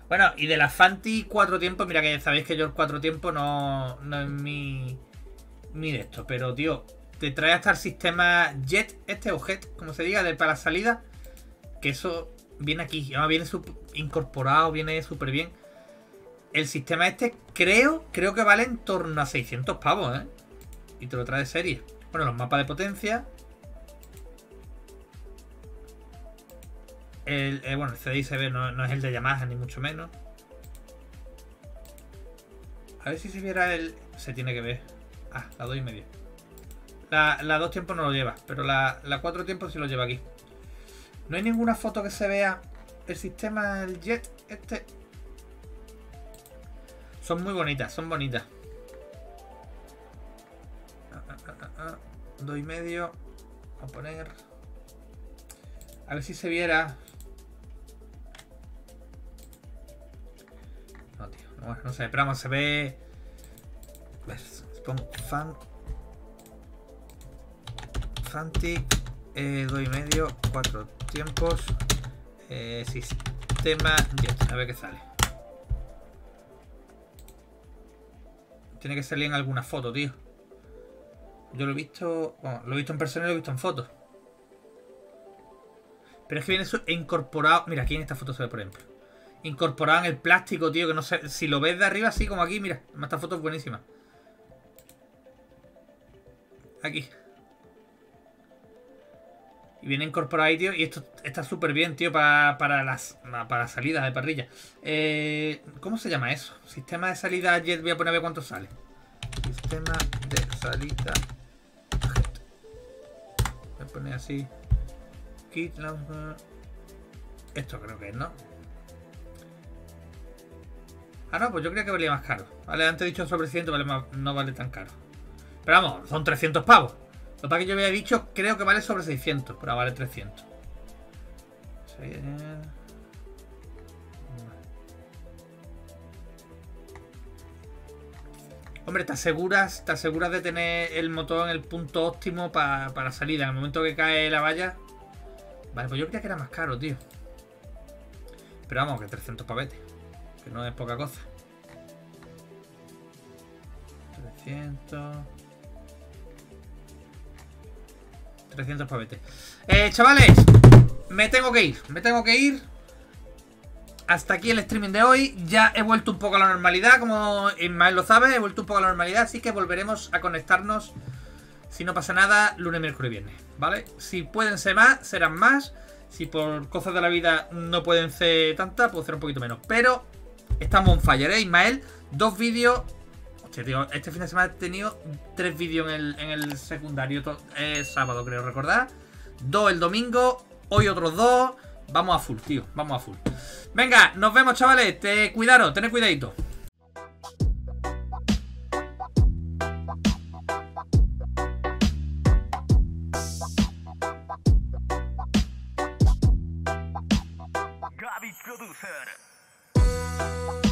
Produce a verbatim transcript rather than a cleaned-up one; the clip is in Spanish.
Bueno, y de la Fanti cuatro tiempos, mira que sabéis que yo el cuatro tiempos no, no es mi, mi de esto. Pero, tío, te trae hasta el sistema Jet, este o Jet, como se diga, de para la salida. Que eso viene aquí, además viene incorporado, viene súper bien. El sistema este creo, creo que vale en torno a seiscientos pavos, ¿eh? Y te lo trae de serie. Bueno, los mapas de potencia. El, eh, bueno, el C D I se ve, no, no es el de Yamaha, ni mucho menos. A ver si se viera el... Se tiene que ver. Ah, la dos y medio. La, la dos tiempos no lo lleva, pero la, la cuatro tiempos sí lo lleva aquí. No hay ninguna foto que se vea el sistema, el Jet, este. Son muy bonitas, son bonitas. Ah, ah, ah, ah. Dos y medio. Vamos a poner. A ver si se viera. No, tío. No, no sé, pero vamos, se ve. Pongo fan. Fantic. Eh, dos y medio. Cuatro tiempos. Eh, sistema Jet. A ver qué sale. Tiene que salir en alguna foto, tío. Yo lo he visto. Bueno, lo he visto en persona y lo he visto en fotos. Pero es que viene incorporado. Mira, aquí en esta foto se ve, por ejemplo. Incorporado en el plástico, tío. Que no sé. Si lo ves de arriba, así como aquí, mira. Esta foto es buenísima. Aquí. Y viene incorporado ahí, tío. Y esto está súper bien, tío. Para, para las para salidas de parrilla. Eh, ¿Cómo se llama eso? Sistema de salida Jet. Voy a poner a ver cuánto sale. Sistema de salida Jet. Voy a poner así. Kit launcher. Esto creo que es, ¿no? Ah, no, pues yo creía que valía más caro. Vale, antes he dicho sobre trescientos, vale más, no vale tan caro. Pero vamos, son trescientos pavos. Lo que pasa es que yo había dicho, creo que vale sobre seiscientos, pero vale trescientos. Sí. Hombre, ¿te aseguras, te aseguras de tener el motor en el punto óptimo para pa la salida? En el momento que cae la valla. Vale, pues yo creía que era más caro, tío. Pero vamos, que trescientos pavetes. Que no es poca cosa. trescientos. trescientos pavetes. Eh, chavales, me tengo que ir. Me tengo que ir. Hasta aquí el streaming de hoy. Ya he vuelto un poco a la normalidad. Como Ismael lo sabe, he vuelto un poco a la normalidad. Así que volveremos a conectarnos, si no pasa nada, lunes, miércoles y viernes, ¿vale? Si pueden ser más, serán más. Si por cosas de la vida no pueden ser tantas, puedo ser un poquito menos. Pero estamos on fire, ¿eh, Ismael? Dos vídeos. Hostia, tío, este fin de semana he tenido tres vídeos en el, en el secundario. Eh, sábado, creo recordar. Dos el domingo. Hoy otros dos. Vamos a full, tío. Vamos a full. Venga, nos vemos, chavales. Te cuidaros, tened cuidadito. Gaby Producer.